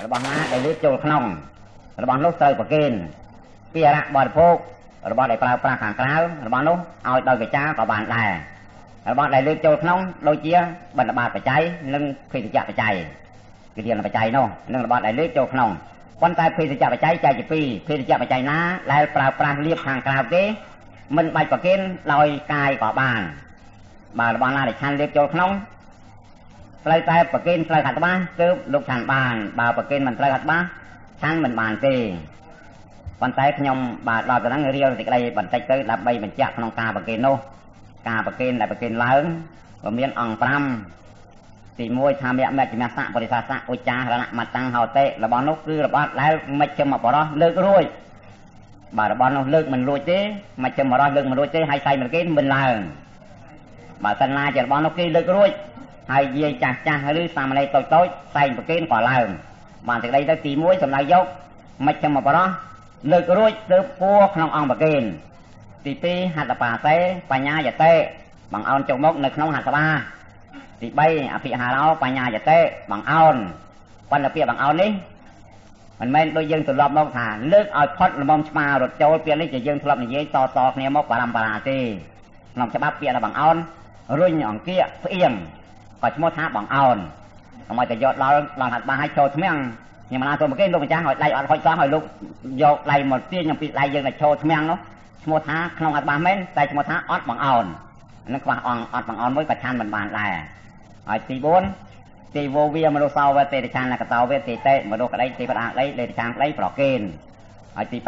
របស់ណាដែលលើកចូលក្នុងរបស់នោះត្រូវប្រគេនពីអរៈបរិភោគរបស់ដែលប្រើប្រាស់ខាងក្រៅរបស់នោះឲ្យដោយកិច្ចការក៏បានដែររបស់ដែលលើកចូលក្នុងដូចជាបណ្ឌបាតបច្ច័យនិងភេសជ្ជៈបច្ច័យគឺធានបច្ច័យនោះនិងរបស់ដែលលើកចូលក្នុងប៉ុន្តែភេសជ្ជៈបច្ច័យចែកជាពីរភេសជ្ជៈបច្ច័យណាដែលប្រើប្រាស់លៀបខាងក្រៅទេមិនបាច់ប្រគេនដោយកាយក៏បានបើរបស់ណាដែលឆាន់លៀបចូលក្នុងត្រូវតែប្រគេនត្រូវហាត់ច្បាស់ទើបលោកឆាន់បានបើប្រគេនមិនត្រូវហាត់ច្បាស់ឆាន់មិនបានទេប៉ុន្តែខ្ញុំបាទដល់ទៅហ្នឹងរៀលសេចក្តីបន្តិចទៅដើម្បីបញ្ជាក់ក្នុងការប្រគេននោះការប្រគេនដែលប្រគេនឡើងក៏មានអង្គ5ទី1ថាមៈមជ្ឈិមសៈបរិសាសៈឧច្ចារណៈមតੰហោតិរបស់នោះគឺរបស់ដែលមជ្ឈិមបរោះលើករួចបាទរបស់នោះលើកមិនរួចទេមជ្ឈិមបរោះលើកមិនរួចទេហើយសៃប្រគេនមិនឡើងបើសិនណាជារបស់នោះគេលើករួចហើយយាយចាស់ចាស់ឬសាមណេរតូចតូចសែងប្រគេនក៏ឡើងបានសេចក្តីទៅទី1សម្ដៅយកមជ្ឈិមបរោះលើករួចទើបពួរក្នុងអង្គប្រគេនទី2ហត្ថបាសេបញ្ញាយតេបង្អោនចុះមកនៅក្នុងហត្ថបាទី3អភិហារោបញ្ញាយតេបង្អោនបណ្ឌពាក្យបង្អោននេះមិនមែនដូចយើងទម្លាប់មកថាលើកឲ្យផុតលំមឆ្មារត់ចូលពាក្យនេះជាយើងធ្លាប់និយាយតគ្នាមកបារម្ភបារាទេក្នុងច្បាប់ពាក្យថាបង្អោនរុញអង្គាផ្អៀងក៏ឈ្មោះថាបង្អោនកុំឲ្យតែយកដល់ហត្ថបាឲ្យចូលថ្មៀងខ្ញុំណាសូមប្រគេនលោកម្ចាស់ឲ្យដៃអត់ហុចសោះឲ្យលោកយកដៃមកទាញអំពីដៃយើងទៅចូលថ្មៀងនោះឈ្មោះថាក្នុងអត្ថបាមែនតែឈ្មោះថាអត់បង្អោននឹងខ្វះអង្គអត់បង្អោនមួយក៏ឆាន់មិនបានដែរហើយទី4ទីវោវាមនុស្សសោវេតេឆានកតោវេទេតេមនុស្សក្តីទេវតាក្តីលេឆានក្តីប្រគេនហើយទី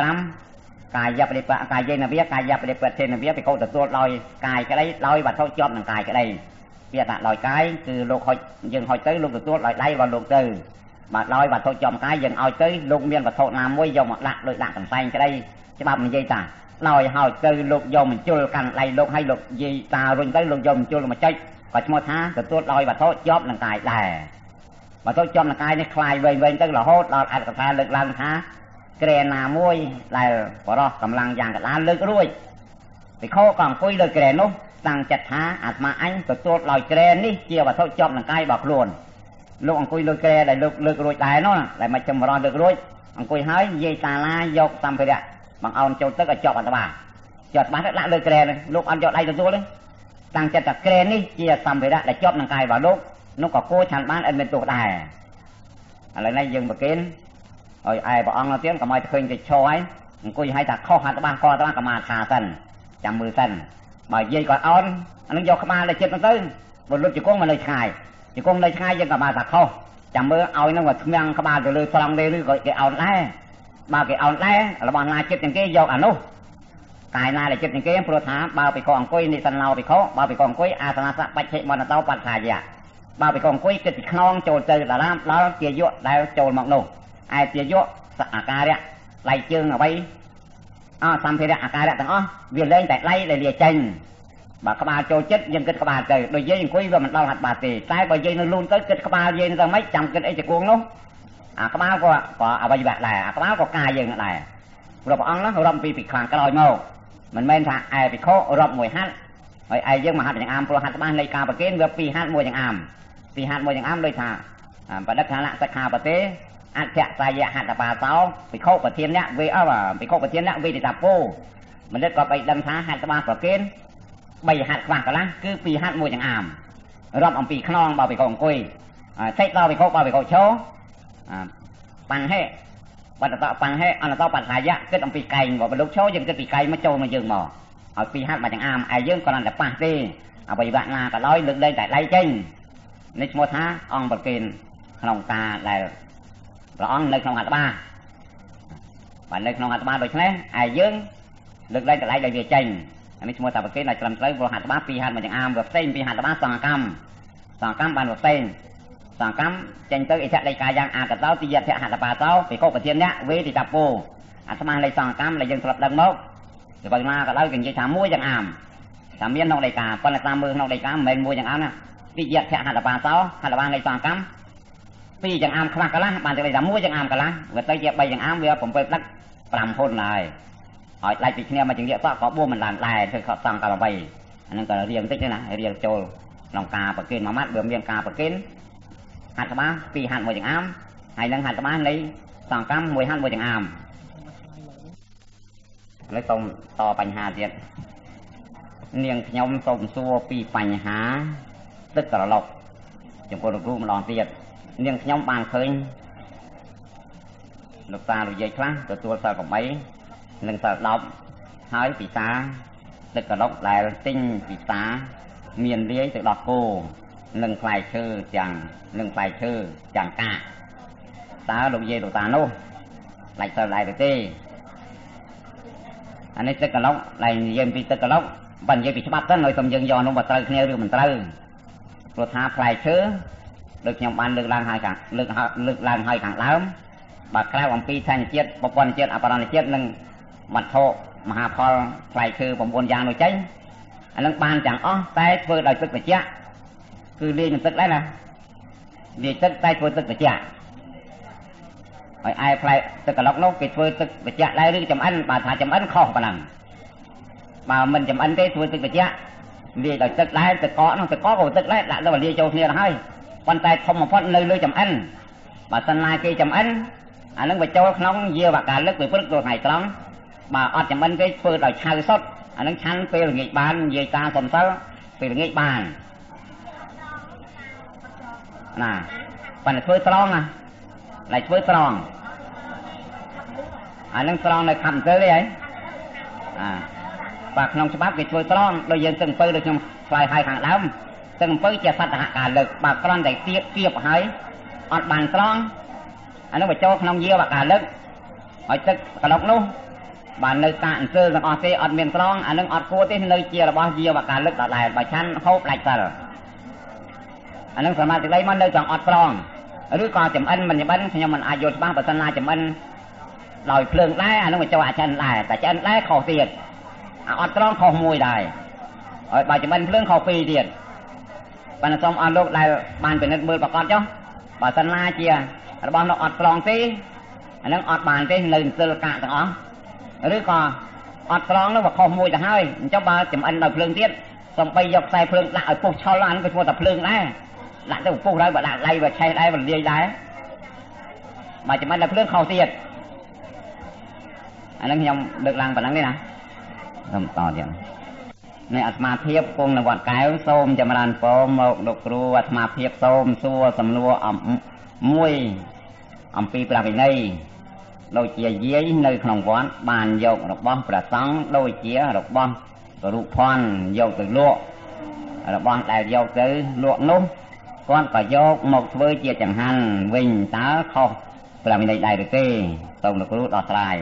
5កាយបរិបៈកាយេនវាកាយបរិបៈចេនវាបិកោទទួលដោយកាយក្តីដោយវត្ថុជាប់នឹងកាយក្តីពាក្យថាដោយកាយគឺលោកហុចយើងហុចទៅលោកទទួលដោយដៃរបស់លោកទៅបាទដោយវត្ថុជាប់កាយយើងឲ្យទៅលោកមានវត្ថុណាមួយយកមកដាក់ដោយដាក់កន្សែងក្តីច្បាប់និយាយថាដោយហើយទៅលោកយកបញ្ជុលកាន់ដៃលោកឲ្យលោកនិយាយតារុញទៅលោកយកបញ្ជុលមកចុចក៏ឈ្មោះថាទទួលដោយវត្ថុជាប់នឹងកាយដែរវត្ថុជាប់នឹងកាយនេះคลายវែងទៅរហូតដល់អត្ថកថាលើកឡើងថាក្រែណាមួយដែលបរោះកម្លាំងយ៉ាងកដាលលើករួចពិខុក៏អង្គុយលើក្រែនោះតាំងចិត្តថាអាត្មាអញទទួលដោយក្រែនេះជាវត្ថុជាប់នឹងកាយរបស់ខ្លួនលោកអង្គុយលើក្រែដែលលើករួចដែរនោះដែលមកចំបរោះលើករួចអង្គុយហើយនិយាយសាលាយកសម្ភារៈបង្អោនចូលទឹកឲ្យជាប់អត្ថបាជាប់បាត់ដាក់លើក្រែនេះលោកអត់យកដៃទទួលទេតាំងចិត្តថាក្រែនេះជាសម្ភារៈដែលជាប់នឹងកាយរបស់លោកនោះក៏គួរឆាន់បានអត់មានទោសដែរឥឡូវនេះយើងប្រគេនឲ្យឯព្រះអង្គទៀតកុំឲ្យឃើញតែឈរហើយអង្គុយឲ្យថាខុសអត្ថបាក៏អត្ថបាកម្មាថាសិនចាំមើលសិនបើនិយាយគាត់អន់អានឹងយកក្បាលទៅចិត្តទៅបើលុបជង្គង់មកនៅឆ្ងាយជង្គង់នៅឆ្ងាយយើងក៏បានថាខុសចាំមើលឲ្យនឹងវាថ្មៀងក្បាលទៅលើស្រង់ទេឬក៏គេអោនដែរបើគេអោនដែររបស់ណាចិត្តទាំងគេយកអានោះកាយណាដែលចិត្តទាំងគេព្រោះថាបើពិខុអង្គុយនិសណោពិខុបើពិខុអង្គុយអាសនសៈបច្ចិមន្តតោបច្ឆាយៈបើពិខុអង្គុយគិតពីខ្នងចូលទៅដល់ជាយៈដែលចូលមកនោះឯជាយៈអាការៈដៃជើងអ្វីសម្ភារៈអាការៈទាំងអស់វាលែងតែដៃដែលលាចេញបើក្បាលចូលចិត្តយើងគិតក្បាលទៅដូចយើងអង្គុយវាមិនដល់ហាត់បាតទេតែបើយើងនៅលូនទៅគិតក្បាលយើងទៅមិនចាំគិតអីជាគួងនោះអាក្បាលក៏អវយវៈដែរអាក្បាលក៏កាយយើងដែរព្រោះព្រះអង្គនោះរាប់ពីខាងក្រោយមកមិនមែនថាឯពិខុរាប់មួយហាត់ហើយឯយើងមកហាត់យ៉ាងអាមព្រោះហាត់ច្បាស់នៃការប្រគេនវាពីរហាត់មួយយ៉ាងអាមពីរហាត់មួយយ៉ាងអាមដូចថាបដិដ្ឋានសិក្ខាបទេអធិសាយហត្ថបាសោពិខុប្រធានអ្នកពិខុប្រធានអ្នកវេទិតាពោមនុស្សក៏បីដឹងថាហត្ថបាប្រគេន3ហាត់ខ្វះកន្លះគឺពីរហាត់មួយយ៉ាងអាមរាប់អំពីខ្នងបើពិខុអង្គុយសេចដល់ពិខុបើពិខុឈរបង្ហេបតតបង្ហេអនតបច្ឆាយៈគិតអំពីកែងបើលោកឈរយើងគិតពីកែងមកចូលមកយើងមកឲ្យពីរហាត់មកយ៉ាងអាមឯយើងគ្រាន់តែប៉ះទេអវយវៈណាក៏ដោយលើកលែងតែដៃចេញនេះឈ្មោះថាអង្គប្រគេនក្នុងការដែលព្រះអង្គនៅក្នុងអត្ថបាបើនៅក្នុងអត្ថបាដូច្នេះឯយើងលើកលែងតែដៃដែលវាចេញនេះឈ្មោះថាប្រគេនឲ្យត្រឹមត្រូវព្រោះអត្ថបាពីរហាត់មកយ៉ាងអាមវាផ្សេងពីអត្ថបាសង្ឃកម្មបានផ្សេងសង្កម្មចេញទៅអិច្ចដីកាយ៉ាងអាកតោទីយធហត្ថបាសោពិខុប្រធានអ្នកវេទិតាពោអាស្មានៃសង្កម្មដែលយើងធ្លាប់ដឹងមកទៅបើណាក៏ដោយគេនិយាយថាមួយយ៉ាងអាមថាមានក្នុងដីកាប៉ុន្តែតាមមើលក្នុងដីកាមិនមែនមួយយ៉ាងអាមណាទីយធហត្ថបាសោហត្ថបានៃសង្កម្មពីរយ៉ាងអាមខ្លះកន្លះបានតែថាមួយយ៉ាងអាមកន្លះវាទៅជា3យ៉ាងអាមវា7ផ្លឹក5ហ៊ុនហើយឲ្យដាច់ពីគ្នាមកជាងសក់ក៏4មិនឡើងដែរធ្វើខកសង្កល8អានឹងក៏រៀងបន្តិចទេណារៀងចូលក្នុងការប្រគេនមួយម៉ាត់បើមានការប្រគេនហាត់ក្បាល2ហាត់មួយយ៉ាងអាម hay năng hạt bán lấy sòng cam mùi han mùi chẳng àm lấy tôm to bành hà diệt niềng nhóm tôm xua pi bành há tức là lộc chúng tôi được ru một đòn diệt niềng nhóm bàn khơi lục ta rồi dây khác từ tua sợ của mấy nâng sợ đọc hỏi bị xá tức là lộc lại tinh bị xá miền lưới từ đọc cô nâng phải chư chẳng cả ta lục dây lục ta nô lại sợ lại được tê anh ấy tức là lộc lại dây bị tức là lộc bằng dây bị bắt tất nơi tầm dân do nó mà trời nghe được mình trời rồi tha phải chư được nhầm ban lực lang hai càng lực lang hai càng lắm bà khai bằng pi thành chết một con chết apparat chết nâng mặt thô mà hà phò phải chư bằng buồn giang nổi cháy anh nâng ban chẳng tay vừa đời tức là chết cứ đi mình tức đấy nè vì tức tay vừa tức là chết ai phải tức là lóc nốt cái vừa tức là chết đây đi chấm ăn bà thả chấm ăn khó bà làm bà mình chấm ăn cái vừa tức là chết vì đời tức đấy tức có của tức đấy lại đâu mà đi châu kia là hay con tay không một phát nơi chấm ăn bà sân lai kia chấm ăn anh nâng về châu nóng dưa và cả lớp về phước rồi ngày trắng bà ọt chấm ăn cái vừa đời chai sốt anh nâng chăn phê là nghịch bàn về ta còn sao phê là nghịch bàn nè phần là phơi strong à lại phơi strong anh nâng strong này khẩm tới đấy ấy và không sẽ bắt cái phơi strong đôi dân từng phơi được trong vài hai tháng lắm từng phơi chia sắt hạ cả lực bà con để tiếp hỏi ọt bàn strong anh nó phải cho không nhiều và cả lực hỏi tức cả lộc luôn bà nơi cạn sơ rằng ọt ọt miền strong anh nâng ọt cua tới nơi chia là bao nhiêu và cả lực đã lại bà chăn hốp lại sao anh nâng sớm từ đây mà nơi chọn ọt strong đứa con chấm ăn mình chấm ăn nhưng mình ai vô ba phần la chấm ăn đòi phượng lái anh nâng phải cho chân lại tại chân lái khổ tiền ọt strong khổ mùi đài rồi bà chấm ăn phượng khổ phi tiền bà xong ăn lúc lại bàn về nơi mưa bà con chứ bà sân la chia bà nó ọt strong tí anh nâng ọt bàn tí nơi sơ cạn thằng ó đứa con ọt strong nó và khổ mùi thằng hơi cho bà chấm ăn đòi phượng tiết xong bây giờ tay phượng lại ở phục cho nó ăn cái mua tập phượng đấy lại tới phục đây và lại lay và chay đây và đi đấy mà chỉ mang là phượng khẩu tiền anh đang nhom được làm và năng đây nè không to vậy này asma thiếp cùng là bọn cái xôm cho mà đàn phố một độc ru asma thiếp xôm xua sầm lúa ẩm pi pra về đây đôi chia dưới nơi không quán bàn dầu độc bom pra sáng đôi chia độc bom rồi phòn dầu từ lụa độc bom đại dầu từ lụa nung con phải dốc một với chia chẳng hạn vinh tá không là mình đây được kê tổng là có đọt lại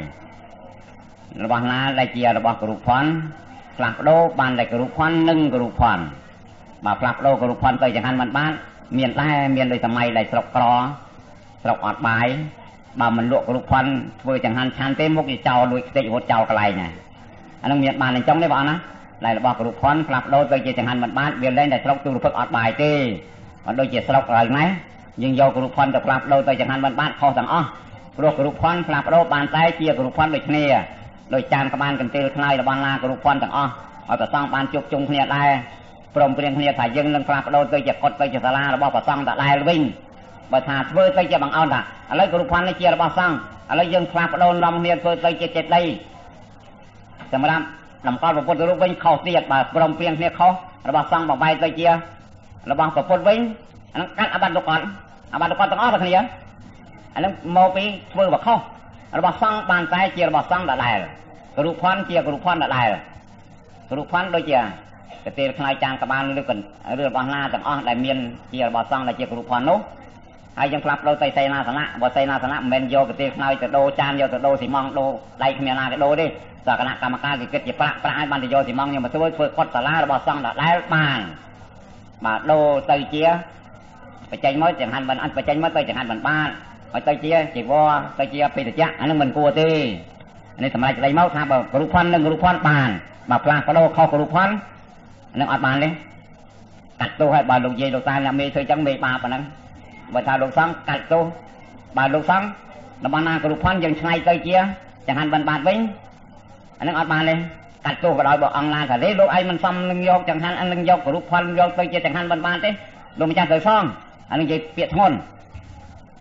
là bằng lá đây chia là bằng group phán flap đô bàn đây group phán nâng group phán mà flap đô group phán tới chẳng hạn mình bán miền tai miền đây tầm mày đây sọc cò sọc ọt bài mà mình lụa group phán với chẳng hạn chăn tế mục gì chào đuôi tị hột chào cái này này anh miền bàn này trong đấy bạn á này là bằng group phán flap đô tới chia chẳng hạn mình bán miền lên đây sọc từ phước ọt bài tê còn đôi chia sọc rồi mấy nhưng do group phán được flap đô tới chẳng hạn mình bán kho thằng ó rồi group phán flap đô bàn tay chia group phán được này đôi chạm các bạn cần tiêu khai là ban la group phán thằng ó ở tập xong ban chụp chungគ្នាដែរព្រមព្រៀងគ្នាថាយើងនឹងផ្លាស់ប្ដូរទៅជាកត់ទៅជាសាលារបស់ព្រះសង្ឃតែដែរវិញបើថាធ្វើទៅជាបង្អោនថាឥឡូវ group phán នេះជារបស់សង្ឃឥឡូវយើងផ្លាស់ប្ដូរនាំគ្នាធ្វើទៅជាចេតីសម្រាប់តម្កល់ពុទ្ធរូបវិញខុសទៀតបើព្រមព្រៀងគ្នាខុសរបស់សង្ឃបបែកទៅជារបស់ពុទ្ធវិញអានឹងកាត់អបត្តកតទាំងអស់គ្នាអានឹងមកពីធ្វើបខុសរបស់សង្ឃបានតែជារបស់សង្ឃដដែលគ្រូផាន់ជាគ្រូផាន់ដដែលគ្រូផាន់ដូចជាកទេលខ្លាយចាងក្បាលឬក៏របស់ណាទាំងអស់ដែលមានជារបស់សង្ឃដែលជាគ្រូផាន់នោះហើយយើងផ្លាស់ប្ដូរទៅសេនាសនៈបើសេនាសនៈមិនមែនយកកទេលខ្លាយទៅដូរចានយកទៅដូរស៊ីម៉ងដូរដៃគ្មានណាទៅដូរទេតែគណៈកម្មការគេគិតជាប្រាក់ឲ្យបានទៅយកស៊ីម៉ងខ្ញុំមកធ្វើកត់សាលារបស់សង្ឃដដែលបានបាទដូរទៅជាបច្ចេកមកចង្ហាន់មិនអត់បច្ចេកមកទៅចង្ហាន់មិនបានឲ្យទៅជាជីវរទៅជាបេតិចៈអានឹងមិនគួរទេនេះសម្រាប់ក្តីមកថាបើគ្រូផាន់និងគ្រូផាន់បានបើផ្លាស់ប្ដូរខុសគ្រូផាន់នឹងអត់បានទេកាត់ទោសឲ្យបើលោកយាយលោកតាអ្នកមេធ្វើចឹងមេបាប៉ុណ្ណឹងបើថាលោកសង្ឃកាត់ទោសបើលោកសង្ឃរបស់ណាគ្រូផាន់យើងឆ្នៃទៅជាចង្ហាន់មិនបានវិញអានឹងអត់បានទេកាត់ទោសក៏ដោយបើអង្គណាថាទេលោកឯងមិនសមនឹងយកចង្ហាន់អានឹងយកគ្រូផាន់យកទៅជាចង្ហាន់មិនបានទេលោកម្ចាស់ទៅសងអានឹងនិយាយពាក្យធ្ងន់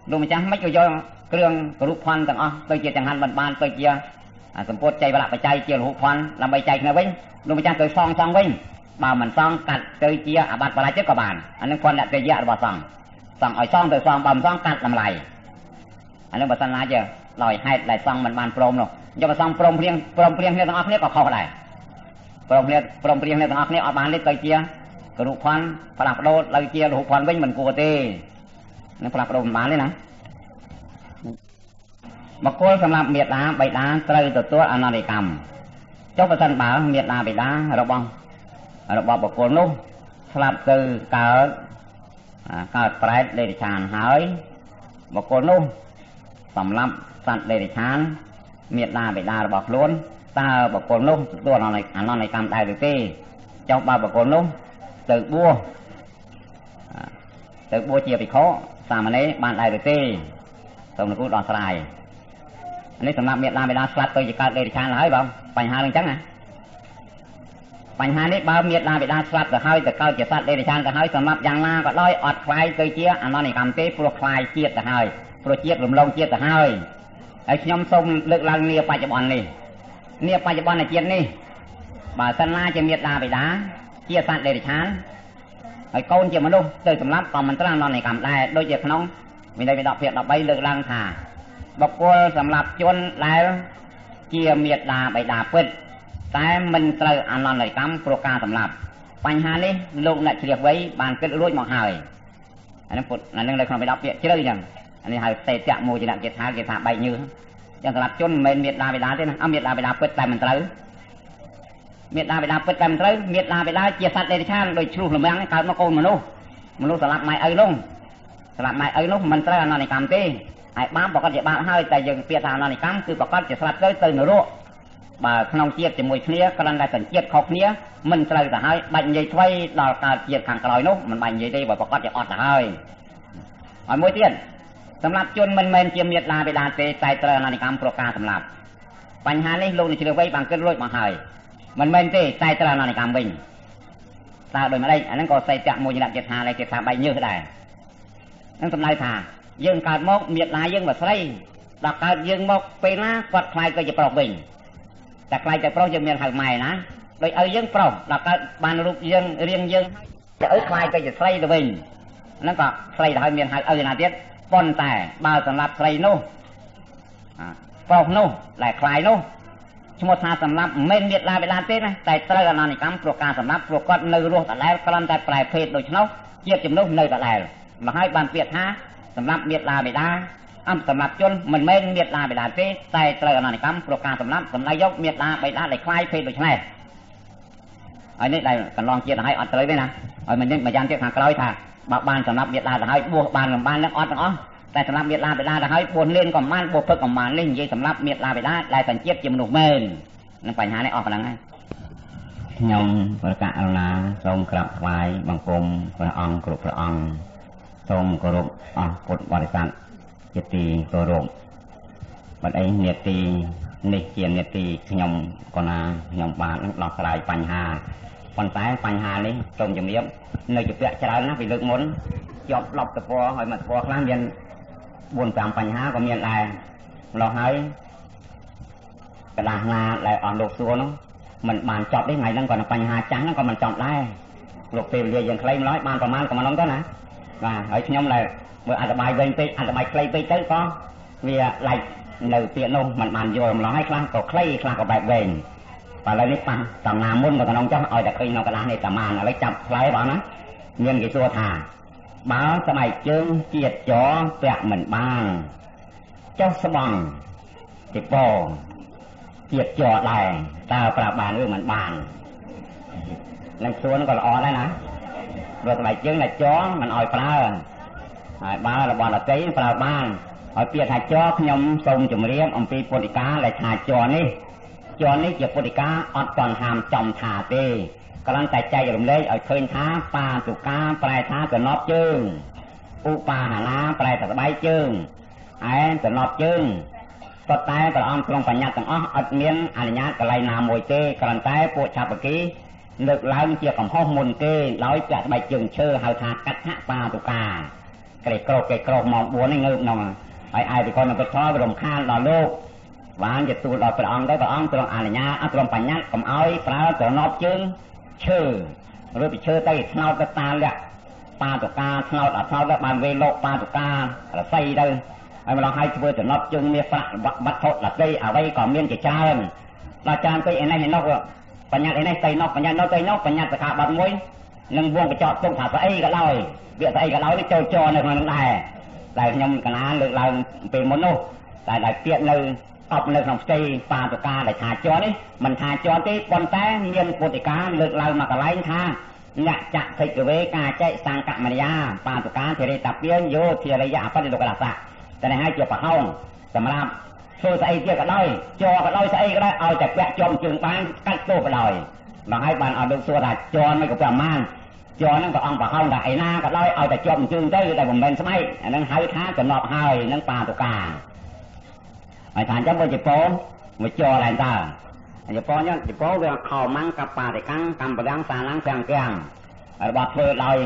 លោកម្ចាស់មិនក៏យកគ្រឿងរូបផាន់ទាំងអស់ទៅជាចង្ហាន់បានទៅជាសម្ពុតចៃវរៈបច្ច័យជារូបផាន់ដើម្បីចែកគ្នាវិញលោកម្ចាស់ទៅសងវិញបើមិនសងកាត់ទៅជាអាបត្តិបរាជិកក៏បានអានឹងគាត់អ្នកកិយៈរបស់សងឲ្យសងទៅសងបើមិនសងកាត់តម្លៃអានឹងបើសិនណាជាដោយហេតុដែលសងមិនបានព្រមនោះយកបើសងព្រមព្រៀងគ្នាទាំងអស់គ្នាក៏ខុសដែរព្រមព្រៀងគ្នាទាំងអស់គ្នាអត់បានលេខទៅជារូបផាន់ផ្លាស់ប្ដូរទៅជារូបផាន់វិញមិនគួរទេនឹងផ្លាស់ប្ដូរមិនបានទេណាបកគលសម្រាប់មេដាបៃតាត្រូវទទួលអនន្តកម្មចុះបើសិនបើមេដាបៃតារបស់បកគលនោះស្លាប់ទៅកើតប្រែតដេរឆានហើយបកគលនោះសម្រាប់សត្វដេរឆានមេដាបៃតារបស់ខ្លួនតើបកគលនោះទទួលអនន្តកម្មដែរឬទេចុះបើបកគលនោះទៅបួសជាភិក្ខុសាមណេរបានដែរឬទេសូមលោកគ្រូដោះស្រាយនេះសម្រាប់មេដាបៃតាស្លាប់ទៅជាកើតដេរឆានហើយបងបញ្ហានឹងអញ្ចឹងណាបញ្ហានេះបើមេដាបៃតាស្លាប់ទៅហើយទៅកើតជាសត្វដេរឆានទៅហើយសម្រាប់យ៉ាងណាក៏ដោយអត់ខ្លាយទៅជាអនន្តកម្មទេព្រោះខ្លាយជាតិទៅហើយព្រោះជាតិរំលងជាតិទៅហើយខ្ញុំសូមលើកឡើងនាបច្ចុប្បន្ននេះជាតិនេះបើសិនណាជាមេដាបៃតាជាសត្វដេរឆានហើយកូនជាមនុស្សទៅសម្រាប់ក៏មិនត្រូវអនន្តកម្មដែរដូចជាក្នុងវិន័យវិដកភាគ13លើកឡើងថាបុគ្គលសម្រាប់ជនដែលជាមេដាបៃតាពិតតែមិនត្រូវអនន្តកម្មព្រោះការសម្លាប់បញ្ហានេះលោកអ្នកជ្រះវៃបានគិតរួចមកហើយអានឹងពុទ្ធអានឹងនៅក្នុងវិដកពាក្យជ្រៅអញ្ចឹងអានេះហៅតេតៈមួយជាគេថាបែកញើសអញ្ចឹងសម្រាប់ជនមិនមែនមេដាបៃតាទេណាមេដាបៃតាពិតតែមិនត្រូវមេដាបៃតាពិតតែមិនត្រូវមេដាបៃតាជាសត្វដេរឆានដោយឆ្លុះលំងាំងកើតមកកូនមនុស្សសម្លាប់ម៉ែឪនោះមិនត្រូវអនន្តកម្មទេហើយបាបប្រកាសជាបាបហើយតែយើងពាក្យថាអនន្តកម្មគឺប្រកាសជាស្លាប់ទៅនរកបើក្នុងជាតិជាមួយគ្នាគ្រាន់តែសញ្ជាតិខុសគ្នាមិនត្រូវទៅហើយបាច់និយាយថ្មីដល់កើតជាតិខាងក្រោយនោះមិនបាច់និយាយទេបើប្រកាសជាអត់ទៅហើយមួយទៀតសម្រាប់ជនមិនមែនជាមេដាបៃតាទេតែត្រូវអនន្តកម្មព្រោះការសម្លាប់បញ្ហានេះលោកអ្នកជ្រាបវៃបានគិតរួចមកហើយមិនមែនទេតែត្រូវអនន្តកម្មវិញតើដូចម្ដេចអាហ្នឹងក៏សេតៈមួយជាគេថាបែកញើសដែរនឹងសំដៅថាយើងកើតមកមេដាយើងមកស្រីដល់កើតយើងមកពេលណាគាត់ខ្លាយទៅជាប្រុសវិញតែខ្លាយទៅប្រុសយើងមានហៅម៉ែណាដោយឲ្យយើងប្រុសដល់កើតបានរូបយើងរៀងយើងទៅឲ្យខ្លាយទៅជាស្រីទៅវិញហ្នឹងក៏ស្រីទៅហើយមានហៅឪណាទៀតប៉ុន្តែបើសម្រាប់ស្រីនោះប្រុសនោះដែលខ្លាយនោះឈ្មោះថាសម្រាប់មិនមេដាបៃតាទេណាតែត្រូវអនន្តកម្មព្រោះការសម្រាប់ព្រោះគាត់នៅរស់ដដែលគ្រាន់តែប្រែភេទដូច្នោះជាតិជំនួសនៅដដែលមកហើយបានពាក្យថាសម្រាប់មេដាបៃតាសម្រាប់ជនមិនមែនមេដាបៃតាទេតែត្រូវអនន្តកម្មព្រោះការសម្រាប់សម្ដៅយកមេដាបៃតាដែលខ្លាយភេទដូច្នេះហើយនេះដែលកន្លងជាតិទៅហើយអត់ត្រូវទេណាហើយមិនយ៉ាងទៀតខាងក្រោយថាបើបានសម្រាប់មេដាទៅហើយបួសបាននឹងអត់ទាំងអស់តែសម្រាប់មេដាបៃតាទៅហើយបួសលៀនក៏បានបួសផឹកក៏បាននេះនិយាយសម្រាប់មេដាបៃតាដែលសញ្ជាតិជាមនុស្សមែននឹងបញ្ហានេះអស់ប៉ុណ្ណឹងហើយខ្ញុំប្រកាសអរណាសូមក្រាបថ្វាយបង្គំព្រះអង្គគ្រប់ព្រះអង្គសូមគោរពអស់ពុទ្ធបរិស័ទជាទីគោរពបណ្ដេញនេតិនេះជានេតិខ្ញុំក៏ណាខ្ញុំបានដោះស្រាយបញ្ហាប៉ុន្តែបញ្ហានេះសូមជំរាបនៅជាពាក្យច្រើនណាស់ពីលើកមុនជាប់10តពណ៌ហើយមួយតពណ៌ខ្លះមាន4-5បញ្ហាក៏មានដែរម្ល៉េះហើយកដាស់ណាដែលអស់លោកសួរនោះមិនបានចប់ទេថ្ងៃហ្នឹងក៏បញ្ហាចាស់ហ្នឹងក៏មិនចប់ដែរលោកពេលវេលាយើងខ្លីម្ល៉េះបានប្រមាណក៏មិនហ្នឹងទៅណាបាទហើយខ្ញុំដែលមើលអត្ថបាយវិញពេកអត្ថបាយខ្លីពេកទៅក៏វាឡែកនៅពាក្យនោះមិនបានយល់ម្ល៉េះហើយខ្លះក៏ខ្លីខ្លះក៏បែបវែងបាទឥឡូវនេះប៉ះតំណាមុនក៏ក្នុងចោះឲ្យតែឃើញនៅกระดาษនេះប្រមាណឥឡូវចាប់ផ្លែបងណាមានគេសួរថាបើស្បែកជើងជាតិចរពាក់មិនបានចុះស្បង់ទីពជាតិចរដែរតើប្រាប់បានឬមិនបាននឹងសួរនោះក៏ល្អដែរណាព្រោះស្បែកជើងតែចរមិនឲ្យប្រើហើយបើរបស់ដតីប្រើបានហើយពាក្យថាចរខ្ញុំសូមជម្រាបអំពីពុទ្ធិកាដែលថាចរនេះជាពុទ្ធិកាអត់ទាន់ហាមចំថាទេគ្រាន់តែចែករំលែកឲ្យឃើញថាបាតុកាប្រែថាចំណប់ជើងឧបាហានាប្រែថាស្បែកជើងឯចំណប់ជើងក៏តែព្រះអង្គក្នុងបញ្ញត្តិទាំងអស់អត់មានអនុញ្ញាតកន្លែងណាមួយទេគ្រាន់តែពួកឆាបគីលើកឡើងជាកំហុសមុនគេដោយពាក់ស្បែកជើងឈើហៅថាកដ្ឋបាតុកា cái cột mỏng buồn này ngược nòng ai thì con nó có thói với đồng khan là lô vàจะตูดเราไปอ่างได้ไปอ่างตรงอ่านญาตรงปัญญาผมเอาปลาตัวนอบจึงชื่อหรือไปชื่อใต้เท้าตาเลยปลาตัวกาเท้าแล้วบานเวโลปลาตัวกาอะไรใส่ได้ไอ้มาลองให้ช่วยตัวนอบจึงมีปลาบัดทดหลักได้เอาไว้ก่อนเมียนจะจานเราจานไปไอ้นั่นเห็นนอกปัญญาไอ้นั่นใส่นอกปัญญานอกใส่นอกปัญญาตะขาบัดมวยนึ่งวงกระจอดตรงถาใส่ก็เล่าเบี้ยใส่ก็เล่าได้โจในคนนั้นได้ยำกันนะเลือกเราเป็นมโนได้เปลี่ยนเลยออกเลยของสตีปลาตัวกาได้ทาจอนี่มันทาจอที่ปนแต่เงินปฏิการเลือกเรามากระไรท่าเนี่ยจะใส่กระเวกาใจสังกัดมารยาปลาตัวกาเทเรตับเลี้ยงโยเทระยะพัฒนาโลกาศาสตร์แต่ในให้เกี่ยวกับห้องสำหรับโซ่ใส่เกี่ยวกับด้อยจอกับด้อยใส่ก็ได้เอาจากแกะจอมจึงปานกัดโตกับด้อยบางให้บานเอาดูส่วนจอไม่กับประมาณจอนั่งกับองปลาห้องได้ไอ้หน้ากับด้อยเอาจากจอมจึงได้แต่ผมเป็นสมัยนั่งให้ท้าจะนอบให้นั่งปลาตัวกาไอ้ฐานจะบริโภคไม่จออะไรต่างไอ้เฉพาะเนี่ยเฉพาะเรื่องข่าวมังกับปลาแต่กังกำปะดังสานังแกงแกงไอ้บาดเฟือลอย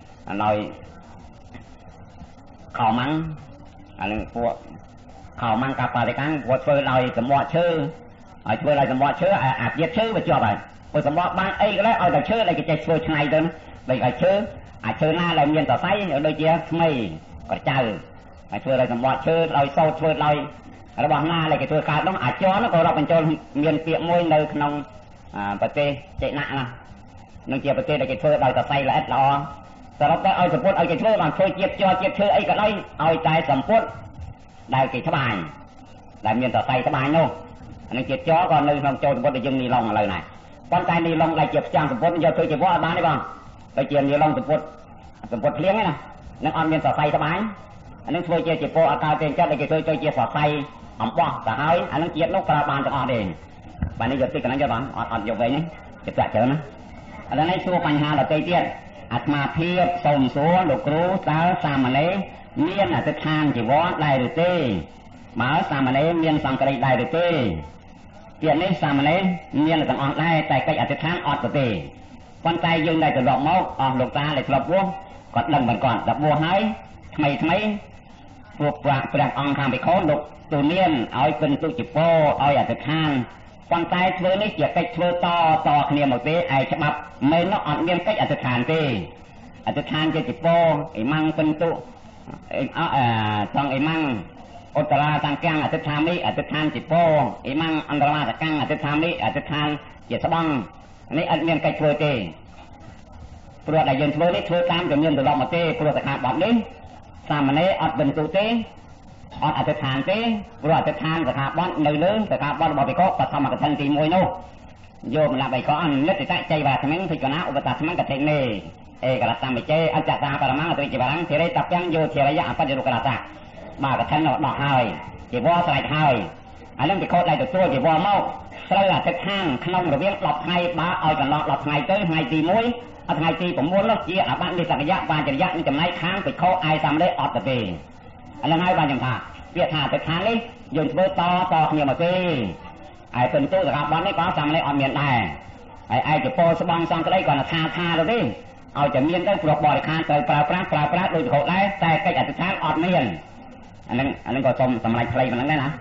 ข่าวมังอะไรพวกข่าวมังกับปลาแต่กังปวดเฟือลอยสมบัติชื่อไอ้เฟือลอยสมบัติชื่ออาบเย็ดชื่อไปจบไปพอสมบัติบ้านไอ้ก็แล้วเอาแต่ชื่ออะไรก็จะช่วยไงเดิมเลยไอ้ชื่อหน้าอะไรเมียนต่อไซโดยเฉพาะไม่กระจายไอ้เฟือลอยสมบัติชื่อลอยโซ่เฟือลอยระหว่างหน้าอะไรก็ตัวการต้องอาจจอแล้วก็เราเป็นโจรเมียนเปียมวยในขนมประเทศเจน่ะนะนึกเจียประเทศอะไรก็เชื่อเราจะใส่ละเอ็ดล้อแต่เราได้เอาสมบูรณ์เอาใจเชื่อบางช่วยเจียบจอเจียบเชื่อไอ้ก็ได้เอาใจสมบูรณ์ได้กี่สบายได้เมียนต่อใส่สบายโน่อันนี้เจียบจอก่อนเลยลองโจรสมบูรณ์จะยังมีลองอะไรไหนตอนใจมีลองได้เจียบจางสมบูรณ์จะช่วยเจียบว่าบ้านได้บ้างไปเจียบมีลองสมบูรณ์เลี้ยงไงนะนั่งเอาเมียนต่อใส่สบายอันนี้ช่วยเจียบโปอาการเจียบจัดได้ช่วยเจียบต่อใส่อมป้อแต่ให้อันนั้นเจี๊ยบนกกระบาลจะออกเองบ้านนี้หยุดที่กันนั้นจะบ้างอดอยู่ไปนี่จะแปะเจอนะอันนั้นให้สู้ปัญหาเราเตี้ยอัตมาเพียบส่งสัวลูกครูสาวสามเณรเมียนอัตทานจีวรได้หรือเต้หมาสามเณรเมียนสังกฤษได้หรือเต้เปลี่ยนนี้สามเณรเมียนสังออกได้แต่ก็อัตทานอดตัวเต้คนใจยังได้จะดอกมกออกลูกตาเลยกลับวัวกดดังเหมือนก่อนดับวัวหายทำไมพวกปลาแปลงองทางไปโค้งลูกตัวเนียนเอาเป็นตัวจิโป้เอาอย่างจะข้างคนใจเชื่อนี่เกี่ยวกับเชื่อต่อเนียมหมดเลยไอ้ฉบับไม่นอกอ่อนเนียมก็อาจจะทานเต้อาจจะทานจะจิโป้ไอ้มังเป็นตัวไอ้ต้องไอ้มังอุตราต่างกังอาจจะทานนี่อาจจะทานจิโป้ไอ้มังอันตราต่างกังอาจจะทานนี่อาจจะทานเจียสบังนี่อันเนียมก็เชื่อเต้เปลือกได้ยินเชื่อนี่เชื่อตามจนเนียมตลอดมาเต้เปลือกตะขาบแบบนี้สามนี้อัดเป็นตัวเต้อาจจะทานเต้หรืออาจจะทานสถาบันในเรื่องสถาบันบริโภคประทำมากับทันทีมวยโน่โยมละใบก้อนเล็ดใจว่าทำไมถึงกนะอุปตะทำไมกับเทคนิคกระทำไปเจอันจัดตาปรมาตริจิบารังเทเรตับยังโยเทระยะปัจจุบันตามากับท่านดอกหายจีวอสลายหายอันนั้นเป็นโคตรไรตัวจีวอเมาสลายจะข้างขนมระเบียงหลอกไงบ้าเอากันหลอกไงเต้ไงตีมวยเอาไงตีผมม้วนแล้วจีอาบ้านในสักยะบานจริยะนี่จำไนค้างไปโคไอซ้ำได้ออกตะเตอันนั้นให้บานจังท่าเปียถาจะทานเลยยืนเบอร์ต่อเนี่ยมาสิไอ้เป็นตู้กับบ้านนี้ก็สั่งเลยเอาเมียนได้ไอ้จะโปสบังสั่งก็ได้ก่อนทาเราดิเอาจะเมียนได้ปลอกบ่อยคานเตยปลาปลาโดยโขดได้แต่ก็อยากจะทานอดเมียนอันนั้นก็ชมสมัยเพลย์มันนั้นได้นะ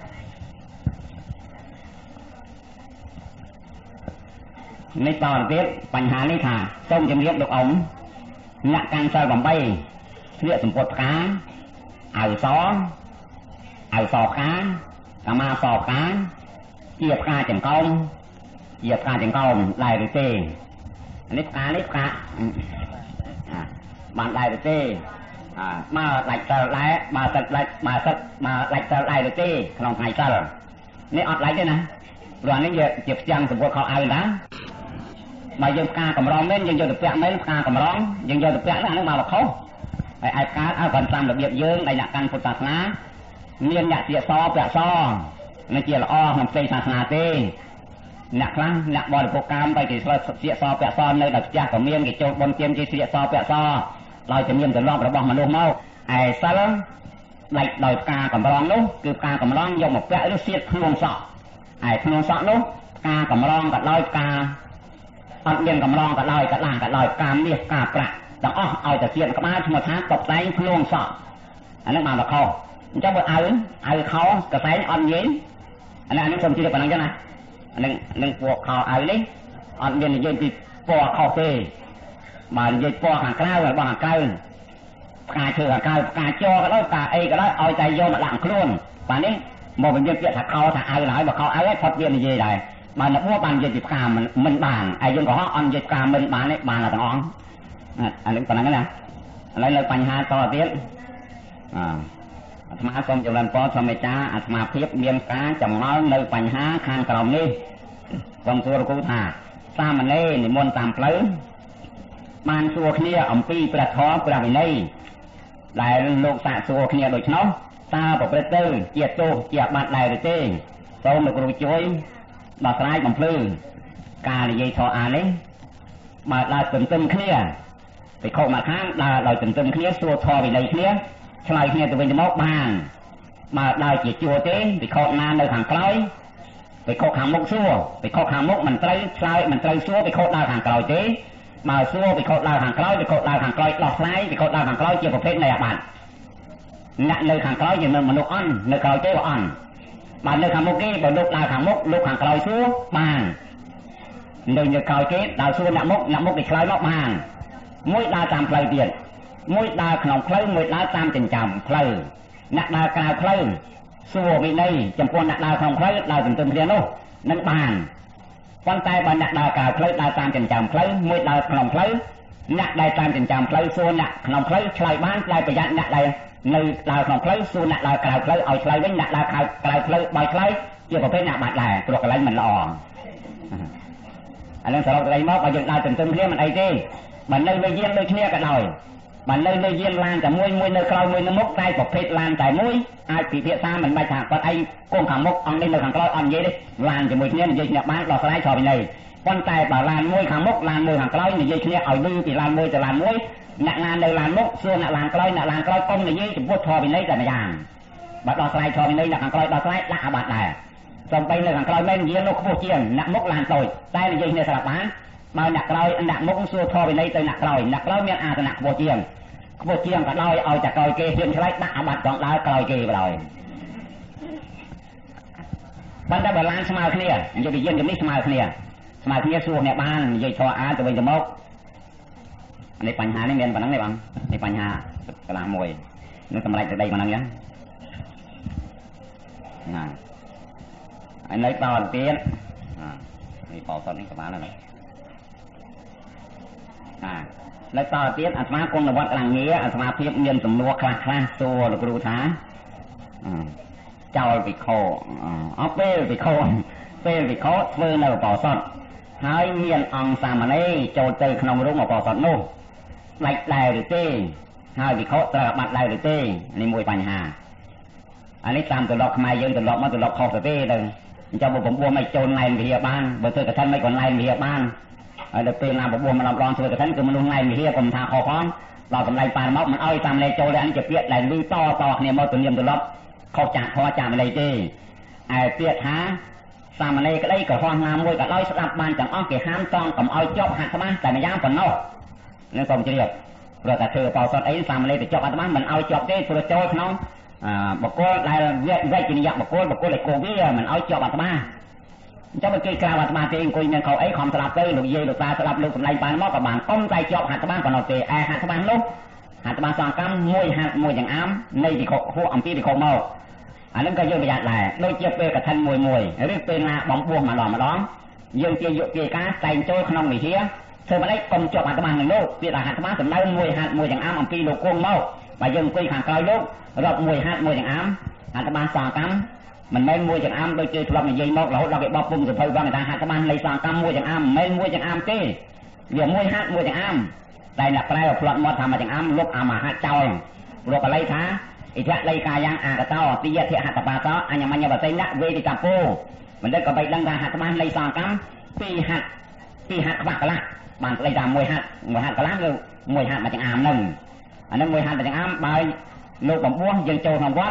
ในตอนเรียบปัญหานี้ค่ะส้มจะเรียบดอกองหนักการใส่บำใบเรียกสมบูรณ์ขาเอาสอบค้ากามาสอบค้าเหยียบกาจังกองได้หรือเต้นิพกาบานได้หรือเต้มาไหลเตอร์ไหลมาไหลเตอร์ได้หรือเต้ขนมไทยเตอร์นี่อดไหลด้วยนะรอนนี้เหยียบจังสมบูรณ์เขาเอานะมายังกากำร้องเล่นยังโยนตะเปียไม่กากำร้องยังโยนตะเปียแล้วนั่งมาบอกเขาไอ้การเอาการทำระเบียบเยอะในหลักการพุทธศาสนาเมียนอยากเสียซอเปียซอในเจียละอ้อของศาสนาเต้หนักครั้งหนักบอลโปรแกรมไปที่เสียซอเปียซอในดับยาของเมียนกี่โจบนเตรียมที่เสียซอเปียซอเราจะเมียนจะรอบระบอบมาลงเมาไอ้ซาลไหลโดยกากำร้องนู้คือกากำร้องยกหมกเปียหรือเสียพลวงสอไอ้พลวงสอนู้กากำร้องกับลอยกาอัดเมียนกำร้องกับลอยกับล่างกับลอยกามเรียกกาประต่างอ้อเอาแต่เสียนกระมาชมาท้าตกใจพลวงสอบอันนั้นมาแบบเขาจะบอกเอาเขากระแสอ่อนเย็นอันนั้นสมที่จะเป็นอะไรนะอันนั้นพวกเขาเอาเลยอ่อนเย็นเย็นติดปอเขาเตะมาเย็นปอหางกล้าวหรือหางกล้าวกาเชือกกาจอก็ได้กาเอก็ได้เอาใจโยมมาหลังคล้วนป่านนี้มองเป็นเย็นเจี๊ยบถ้าเขาถ้าเอาหลายบอกเขาเอาไว้พอดเย็นเย็นได้มาหนักว่าบานเย็นติดกามันบานไอ้ยังก็ห้องอ่อนเย็นกามันบานนี่บานละต่างอ้องอันนี้ตอนนั้นนะอะไรเลยปัญหาต่อเตี้ยอาตมาส้มจำเริญปอสมัยจ้าอาตมาเพียบเมียนกาจำน้อยเลยปัญหาข้างกล่อมนี้ตรงตัวกูถ่าสามมันเล่นิมนต์ตามเพลิงมันสัวขี้อมปีประท้อประวินัยหลายโลกสะสัวขี้โดยเฉพาะตาปกประตูเกียรโตเกียรบัดหลายเลยเต้ส้มกรูช่วยดอกไม้บังเพลิงการยัยทออานี้มาลาตึมตึมขี้ไปโคมาข้างลาตึมตึมขี้สัวทอวินัยขี้ชลายขี้ตัวเป็นจมกบางมาได้เกียรจัวเต้ไปโคนาในทางไกลไปโคขางมุกซัวไปโคขางมุกมันไตรชลายมันไตรซัวไปโคดาวทางไกลเต้มาซัวไปโคดาวทางไกลไปโคดาวทางไกลหลอกไล่ไปโคดาวทางไกลเกี่ยวกับเพศในอาบัติณในทางไกลอย่างนั้นมนุษย์อ่อนในไกลเจ้าอ่อนมาในทางมุกนี้ไปลูกดาวทางมุกลูกทางไกลซัวบางในไกลเจ้าดาวซัวหนักมุกไปคล้ายมากบางมุ้ยดาวตามไกลเดียนมุ้ยดาวขนมเพลิงมุ้ยดาวตามจินจำเพลิงหนักดาวกลางเพลิงสัววินัยจำพวนหนักดาวขนมเพลิงดาวถึงตึงเรียนโน่นั่นบางวันใจบันหนักดาวกลางเพลิงดาวตามจินจำเพลิงมุ้ยดาวขนมเพลิงหนักดาวตามจินจำเพลิงสัวหนักขนมเพลิงชลายบ้านชลายประหยัดหนักดาวในดาวขนมเพลิงสัวหนักดาวกลางเพลิงเอาชลายไว้หนักดาวกลางเพลิงใบชลายเกี่ยวกับเพศหนักบาดแหล่ตัวกระไรมันละอ่อนอันนั้นสำหรับอะไรมากไปยังดาวถึงตึงเรียนมันไอ้ที่มันเลยเยี่ยมเลยเคลียร์กันหน่อยมันเลยเยี่ยมลานแต่มวยในคลอยมวยในมุกใต้ประเภทลานแต่มวยไอ้ปีเพียซ่ามันไปฉากก็ไอ้ก้นขังมุกอันนี้ในขังคลอยอันเย่ดิลานจะมวยเคลียร์ยิ่งเนี่ยบ้านเราสไลด์ชอไปเลยวันใจป่าลานมวยขังมุกลานมวยขังคลอยยิ่งเคลียร์เอาดื้อปีลานมวยจะลานมวยหนักงานในลานมุกส่วนหนักลานคลอยหนักลานคลอยก้มในยี่จะพูดชอไปเลยแต่ไม่ยางบัดเราสไลด์ชอไปเลยหนักขังคลอยเราสไลด์ละอาบัดได้ส่งไปในขังคลอยไม่เยี่ยมโลกพูดเชียงหนักมุกลานโตยใต้ในยี่เนี่ยสลับบ้านมาหนักคลอยหนักมุกส่วนชอไปเลยแต่หนักคลอยเมียนอาจะหนักโบเชียงโบเชียงก็ลอยเอาจากคลอยเกย์เชียงสไลด์ละอาบัดของเราคลอยเกย์ไปเลยบรรดาบาลานสมาธิเนี่ยจะไปเยี่ยมจะไม่สมาธิเนี่ยสมาธิส่วนเนี่ยบ้านยัยชออาจะเป็นจมกในปัญหาในเมียนปัญหาในบางในปัญหากลางมวยนึกทำอะไรจะได้มานั่งยังน่ะไอ้ในตอนเตี้ยนี่ปอตอนนี้กับบ้านแล้วนะในตอนเตี้ยอัตมาคงในวัดกลางเงี้ยอัตมาเพียบเมียนสมนัวคลาซัวหรือครูท้าเจ้าไปโคเอาเป้ไปโคเมื่อในปอสดหายเมียนองสามนี้โจเจอขนมรุ่งปอสดนู่ไล่ได้หรือเต้หายไปโคตระบัดได้หรือเต้ในมวยปัญหาอันนี้ตามตัวล็อกมาเยินตัวล็อกมาตัวล็อกคอสเต้เลยเจ้าผมบัวไม่โจรไล่เพียบ้านบ่เจอกระทันไม่ก่อนไล่เพียบ้านเด็กเป็นนามบัวมาลองเจอกระทันคือมันลงไล่เพียผมทาคอฟ้องเรากำไรปานม็อกมันเอาตามเลยโจเลยอันจะเปียกไหลลุยต่อเนี่ยมาตัวเนียมตัวล็อกเขาจ่าอะไรเต้ไอ้เปียกหาสามเลยก็ได้กับความงามมวยกับร้อยสลับบานจังอ้อเกี่ยห้ามต้องกับเอาจอบหักมาแต่ไม่ย่างฝนนอกนี่ผมจะเรียกเราแต่เธอปอสดไอ้สามเลยไปจอบอัตมามันเอาจอบเต้ตัวโจ้น้องบอกโก้ได้เวกินยักบอกโก้เลยโกวี่มันเอาจอบอัตมาเจ้าเป็นกีฬาอัตมาเองคุยเงินเขาไอ้ความสลับเต้หลุดเย่หลุดตาสลับหลุดสำไรปานมอกกับบานก้มใจจอบหักมาก่อนเอาเตะไอ้หักมาลุกหักมาสองกำมวยหักมวยอย่างอ้ำในที่เขาหัวอัมพีที่เขาเมาอันนั้นก็เยอะไปอย่างไรโดยเจี๊ยบเปกับทันมวยหรือเป็นบองบวงมาหล่อมาล้อมยังเจี๊ยบก้าใจโจ้ขนมมีเฮียเธอมาได้กลมจบอัตมาหนึ่งลูกเปียหัตมาสำได้มวยอย่างอ้ำอัมพีลูกกุ้งเมามายังคุยขังกลอยลูกรอบมวยอย่างอ้ำอัตมาสองกำมันไม่มวยอย่างอ้ำโดยเจี๊ยบเราไม่ยิงมอกเราไปบอกปุ่มสุดพลังแต่หัตมาในสองกำมวยอย่างอ้ำไม่มวยอย่างอ้ำเต้เดี๋ยวมวยอย่างอ้ำได้หนักไปแล้วพลังมอทำมาอย่างอ้ำลูกอามาหัตเจ้าลูกอะไรท้าอิทธิฤทธิ์กายังอากาศตีเทียหัตปาตอันยังมันยังแบบเส้นละเวทีกับโปมันได้ก็ไปดังดาหัตมาในสองกำปีหักบักละบางเลยดามมวยหักกะล้างเลยมวยหักมาจากอามหนึ่งอันนั้นมวยหักมาจากอามใบลูกผมบ้วยังโจทำว่า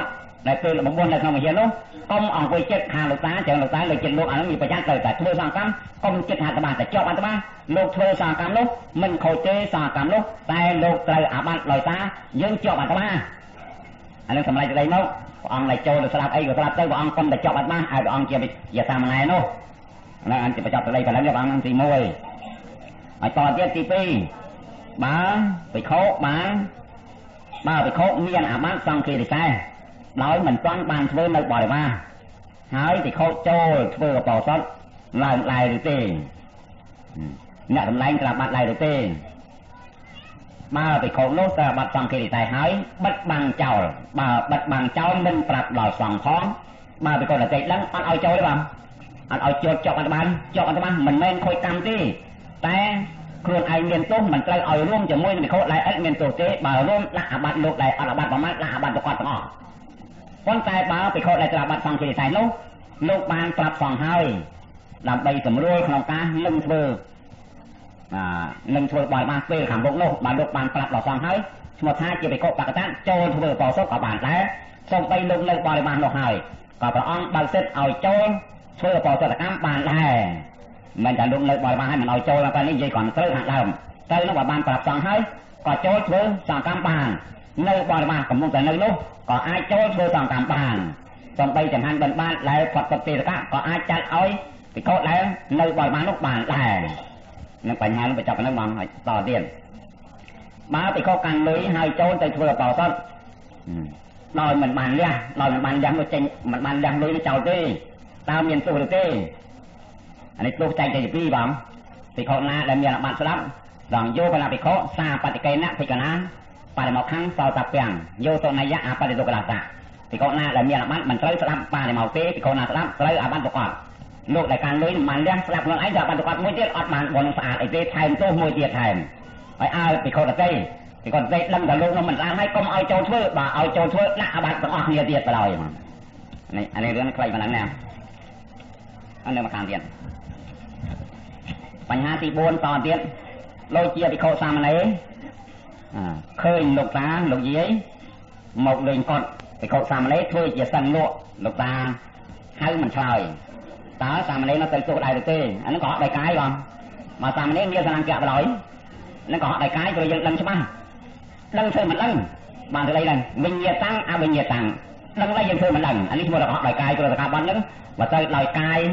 đại từ là một buôn là không hiểu luôn công ông quay chết hàng lục tá chẳng lục tá lời chuyện lúc anhมีประจันเลยแต่ช่วยสร้างกรรมcông chết hàngตบานแต่เจาะอันตบานลูกช่วยสร้างกรรมลูกมันโคเจสร้างกรรมลูกแต่ลูกเลยอาบันลอยตายังเจาะอันตบานอันนั้นทำอะไรจะได้นู้องเลยโจหรือสลับไอ้กับสลับเต้กับองคนแต่เจาะอันตบานไอ้กับองเจียบอย่าทำอะไรนู้นั่นอันจะไปเจาะอะไรแต่แล้วกับองตีมวยไอ้ตอนเจ็ดตีปีบ้าไปโคบ้าไปโคเมียนอาบันสองคือได้ใช่nói mình toán ban với nơi bòi ba hỏi thì khô trôi vừa bò sót lại được tiền nhận làm lanh là bạn lại được tiền ba thì khô nốt là bạn xong khi tài hỏi bất bằng chào bà bất bằng cháu minh bạc lò sòng khó ba thì còn là chạy lắm ăn oi trôi đấy bạn ăn oi trôi cho anh ban mình men khôi cam điแต่ខ្លួនឯងមានទោសមិនត្រូវឲ្យរួមជាមួយនឹងខុសlạiឥតមានទោសទេបើរួមដាក់អាបត្តិលោកដែរអត់អាបត្តិប្រមាថដាក់អាបត្តិប្រកបទាំងអស់ប៉ុន្តែបើពីខុសដែលត្រាបាត់សង្ឃជាតែនោះលោកបានប្រាប់សង្ឃហើយដើម្បីសម្រួលក្នុងការនឹងធ្វើបរិមាណពេលខាងមុខនោះបើលោកបានប្រាប់ដល់សង្ឃហើយឈ្មោះថាជាបេកបកតាចូលធ្វើបោសុខក៏បានដែរសូម្បីលោកនៅបរិមាណនោះហើយក៏ព្រះអង្គបើកសិទ្ធឲ្យចូលធ្វើបោសុខកម្មបានដែរមិនតែលោកនៅបរិមាណហើយមិនឲ្យចូលតែនេះនិយាយcònត្រូវខាងដើមទៅនោះបើបានប្រាប់សង្ឃហើយក៏ចូលធ្វើសង្ឃកម្មបាននៅបរិមាណកំពុងតែនៅនោះក៏អាចចូលធ្វើសង្ឃកម្មបានសំបីចំហាន់បិណ្ឌបាតដែលផុតពីទេកៈក៏អាចចាត់ឲ្យពិខុដែលនៅបរិមាណនោះបានដែរនឹងបញ្ហានោះបញ្ចប់ហ្នឹងមកឲ្យតទៀតបើពិខុកាន់លុយហើយចូលទៅធ្វើបោសុតដោយមិនបានលះនោះចេញមិនបានលះលុយចោលទេតើមានទោសឬទេអានេះទោសចែកទៅពី2បងពិខុណាដែលមានអាបត្តិស្លាប់រងយោបលពិខុសាបតិកេណៈភិក្ខណាបរិមោខੰសោតពាំងយោទនយៈអបរិទុកលាសៈពិខុណាដែលមានអាបត្តិមិនត្រូវស្លាប់បរិមោទេពិខុណាស្លាប់ត្រូវអាបត្តិប្រកបលោកដែលកាន់លុយមិនលះស្លាប់ខ្លួនឯងក៏អាបត្តិប្រកបមួយទៀតអត់បានបនស្អាតអីទេថែមទោសមួយទៀតថែមហើយឲ្យពិខុដតីដឹងតែលោកនោះមិនស្អាតហើយកុំឲ្យចូលធ្វើបើឲ្យចូលធ្វើដាក់អាបត្តិទាំងអស់គ្នាទៀតបណ្ដោយហ្មងនេះរឿងខ្លីប៉ុណ្ណឹងណាអត់នៅមកខាងទៀតបញ្ហាទី4តទៀតលោកជាពិខុសាមណេរឃើញលោកតាលោកយាយមកលេងកត់ពិខុសាមណេរធ្វើជាសិនលក់លោកតាហៅមិនឆ្លើយតើសាមណេរនៅទៅទោសដែរទេអានឹងក៏ហត់ដោយកាយបងមកសាមណេរមានសង្ឃៈបឡយនឹងក៏ហត់ដោយកាយព្រោះយើងដឹងច្បាស់ដឹងធ្វើមិនដឹងបានទៅđâyវិញ្ញាតាំងអវិញ្ញាតាំងដឹងតែយើងធ្វើមិនដឹងអានេះឈ្មោះថាហត់ដោយកាយព្រោះសកាប័នហ្នឹងបើទៅដោយកាយ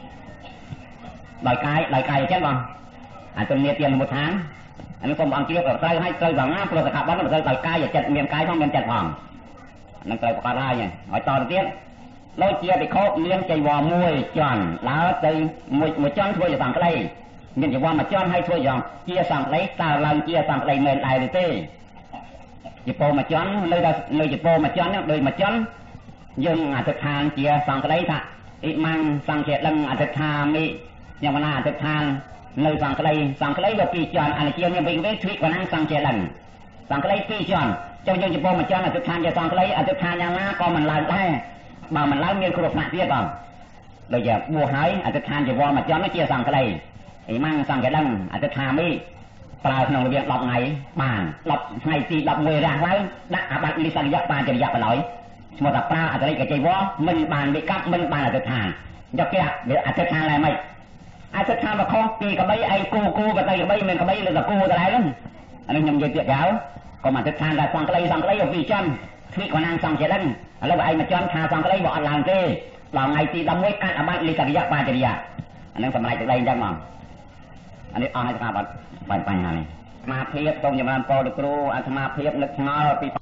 អញ្ចឹងបងអាទុននេះទៀតមុខឋានអានេះសូមអង្គជ្រាបក៏ត្រូវឲ្យត្រូវដល់ណាព្រោះសកាប័នមិនត្រូវដោយកាយចិត្តមានកាយផងមានចិត្តផងនឹងត្រូវប្រកាសហើយហើយតទៅទៀតលោកជាភិក្ខុមានចីវរមួយជាន់ឡើងទៅមួយជាន់ធ្វើជាសង្ឃីមានចីវរមួយជាន់ឲ្យធ្វើយ៉ាងជាសង្ឃីតើឡើងជាសង្ឃីមែនដែរឬទេជាពោមួយជាន់នៅជាពោមួយជាន់ដូចមួយជាន់យើងអធិដ្ឋានជាសង្ឃីថាអ៊ីម៉ាំងសង្ឃេដឹងអធិដ្ឋាននេះយ៉ាងណាអធិដ្ឋាននៅសង្ឃីក៏ពីរជាន់អានជាមានវិញទ្វិកណាសង្ឃេដឹងសង្ឃីពីរជាន់ចុះយើងជាពោមួយជាន់អធិដ្ឋានជាសង្ឃីអធិដ្ឋានយ៉ាងណាក៏មិនឡើងដែរបើមិនឡើងមានគ្រោះថ្នាក់ទៀតបងដូចជាបួសហើយអធិដ្ឋានជាវល់មួយជាន់ជាសង្ឃីអ៊ីម៉ាំងសង្ឃេដឹងអធិដ្ឋាននេះប្រើក្នុងរយៈ10ថ្ងៃបាន10ថ្ងៃទី11រះឡើងដាក់អាបត្តិលិសរិយៈបានចរិយៈបឡយឈ្មោះថាប្រើអតិរិកចីវរមិនបានវិកັບមិនបានអធិដ្ឋានយកគេអធិដ្ឋានឡើយមិនអធិដ្ឋានមកខុសពីកបីឯងគូបតីកបីមានកបីលើតគូទៅដែរហ្នឹងអានេះខ្ញុំនិយាយទៀតយ៉ាងក៏អធិដ្ឋានតែសង្ឃីឲ្យពីរចំទ្វិកណាសង្ឃេដឹងឥឡូវឯងមកចំថាសង្ឃីបើអត់ឡើងទេដល់ថ្ងៃទី11កាត់អាបត្តិលិសរិយៈបានចរិយៈអានឹងសម្រាប់ទៅអីចឹងហ្មងអានេះអស់ហើយស្មារតីបញ្ហានេះអាត្មាភាពសូមចម្រើនពរលោកគ្រូអាត្មាភាពនឹកឆ្ងល់ពី